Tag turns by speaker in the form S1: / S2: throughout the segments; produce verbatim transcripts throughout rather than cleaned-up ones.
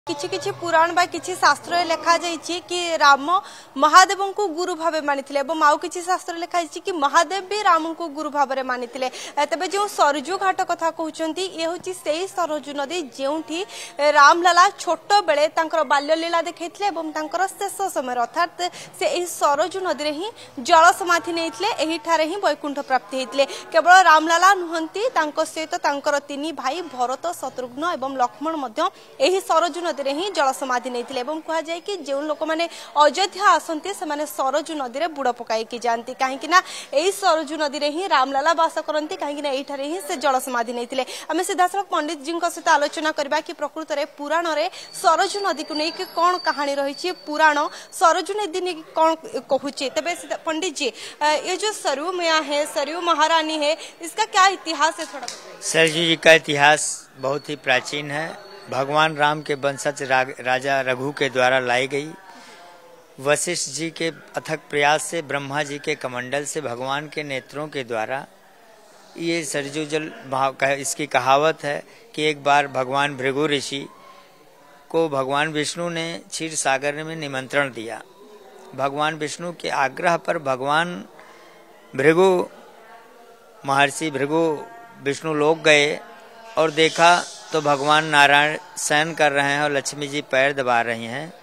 S1: किछि किछि पुराण बा किछि शास्त्र लेखा जाइछि कि राम महादेव को गुरु भावे मानिथिले एवं आउ किछि शास्त्र लेखा जाइछि कि महादेव भी राम को गुरु भावे मानिथिले। तबे जो सरजू घाट कथा कहउचंती ये होछि सेही सरजू नदी जेउठी रामलाला छोट बेले तांकर बाल्य लीला देखैथिले एवं तांकर शेष समय अर्थात से एही सरजू नदी रे ही जल समाधि नेथिले एही ठारे ही वैकुंठ प्राप्ति हेथिले। केवल रामलाला नुहंती तांको सहित तांकर तीन भाई भरत शत्रुघ्न एवं लक्ष्मण मध्य एही सरजू नदी रे ही जल समाधि नेथिले एवं कहा जाय कि जो लोक माने अयोध्या आसंती से माने सरजू नदी रे बुड़ पकाई कि जानती काहेकि ना एही सरजू नदी रे ही रामलाला वास करंती काहेकि ना एही ठारे ही से जल समाधि नेथिले। आमे सीधासलख पंडित जी सहित आलोचना करबा कि प्रकृत रे पुराण रे सरजू नदी को नै कि कोन कहानी रही छि पुराण सरजू नदी ने कोन कहूछि। तबे पंडित जी ये जो सरयू मैया है सरयू महारानी है इसका क्या इतिहास है थोड़ा बताइए।
S2: सरजू जी का इतिहास बहुत ही प्राचीन है। भगवान राम के वंशज राजा रघु के द्वारा लाई गई। वशिष्ठ जी के अथक प्रयास से ब्रह्मा जी के कमंडल से भगवान के नेत्रों के द्वारा ये सरजू जल इसकी कहावत है कि एक बार भगवान भृगु ऋषि को भगवान विष्णु ने क्षीर सागर में निमंत्रण दिया। भगवान विष्णु के आग्रह पर भगवान भृगु महर्षि भृगु विष्णु लोक गए और देखा तो भगवान नारायण शयन कर रहे हैं और लक्ष्मी जी पैर दबा रही हैं।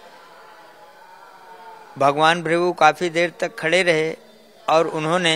S2: भगवान भृगु काफी देर तक खड़े रहे और उन्होंने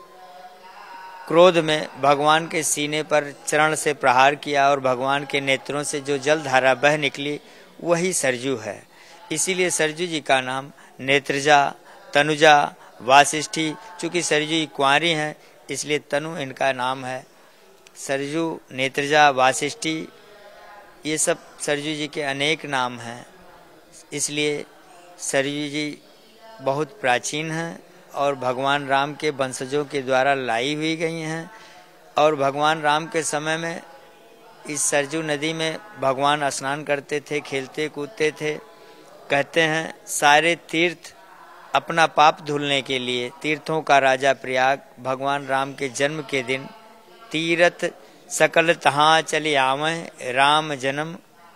S2: क्रोध में भगवान के सीने पर चरण से प्रहार किया और भगवान के नेत्रों से जो जल धारा बह निकली वही सरजू है। इसीलिए सरजू जी का नाम नेत्रजा, तनुजा, वासिष्ठी, चूंकि सरजू जी कुंवारी हैं इसलिए तनु इनका नाम है। सरजू, नेत्रजा, वासिष्ठी ये सब सरजू जी के अनेक नाम हैं। इसलिए सरजू जी बहुत प्राचीन हैं और भगवान राम के वंशजों के द्वारा लाई हुई गई हैं। और भगवान राम के समय में इस सरजू नदी में भगवान स्नान करते थे, खेलते कूदते थे। कहते हैं सारे तीर्थ अपना पाप धुलने के लिए तीर्थों का राजा प्रयाग भगवान राम के जन्म के दिन तीर्थ सकल तहाँ चले आवें राम जन्म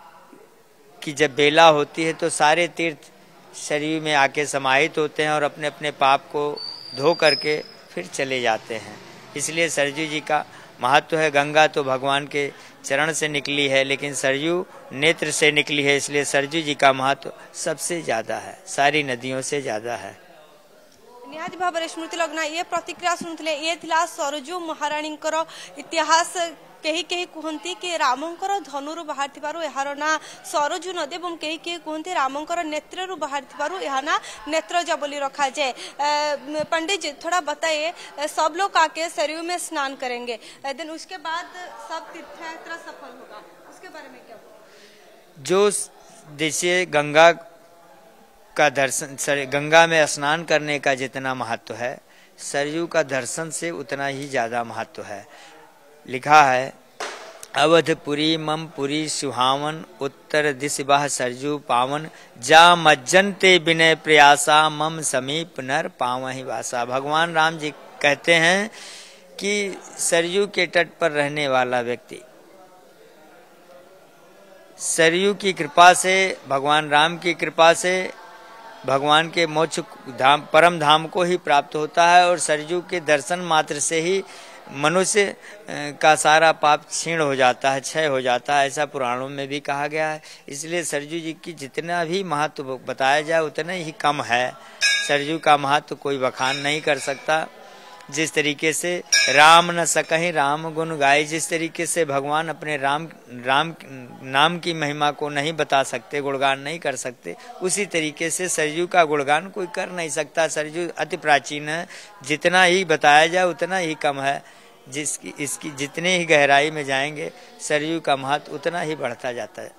S2: की जब बेला होती है तो सारे तीर्थ शरीर में आके समाहित होते हैं और अपने अपने पाप को धो करके फिर चले जाते हैं। इसलिए सरजू जी का महत्व है। गंगा तो भगवान के चरण से निकली है लेकिन सरजू नेत्र से निकली है, इसलिए सरजू जी का महत्व सबसे ज्यादा है, सारी नदियों से ज्यादा है।
S1: निहाती भाव स्मृति लग्ना ये प्रतिक्रिया शुणुले ये थिला सरजू महारानी इतिहास। कही कही कहती कि रामंकर धनुरु बाहर थिबारु एहार ना सरजू नदी एवं कही कही कहते रामंकर नेत्ररु बाहर थिबारु एहा ना नेत्रजा बोली रखा जाए। पंडित जी थोड़ा बताइए, सब लोग आके सरयू में स्नान करेंगे देन उसके बाद सब तीर्थयात्रा सफल होगा, उसके बारे में क्या?
S2: जो जैसे गंगा का दर्शन, गंगा में स्नान करने का जितना महत्व है सरयू का दर्शन से उतना ही ज्यादा महत्व है। लिखा है अवधपुरी मम पुरी सुहावन उत्तर दिश बह सरजू पावन जा मज्जनते विनय प्रयासा मम समीप नर पावहि वासा। भगवान राम जी कहते हैं कि सरयू के तट पर रहने वाला व्यक्ति सरयू की कृपा से, भगवान राम की कृपा से भगवान के मोक्ष धाम परम धाम को ही प्राप्त होता है। और सरजू के दर्शन मात्र से ही मनुष्य का सारा पाप क्षीण हो जाता है, क्षय हो जाता है, ऐसा पुराणों में भी कहा गया है। इसलिए सरजू जी की जितना भी महत्व बताया जाए उतना ही कम है। सरजू का महत्व कोई बखान नहीं कर सकता। जिस तरीके से राम न सकहि राम गुण गाए, जिस तरीके से भगवान अपने राम राम नाम की महिमा को नहीं बता सकते, गुणगान नहीं कर सकते, उसी तरीके से सरजू का गुणगान कोई कर नहीं सकता। सरजू अति प्राचीन है, जितना ही बताया जाए उतना ही कम है। जिसकी इसकी जितने ही गहराई में जाएंगे सरयू का महत्व उतना ही बढ़ता जाता है।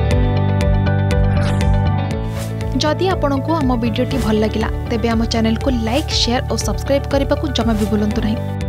S3: जदि आपंक आम भिडी भल लगा तेब आम चैनल को लाइक, शेयर और सब्सक्राइब करने को जमा भी भूलु नहीं।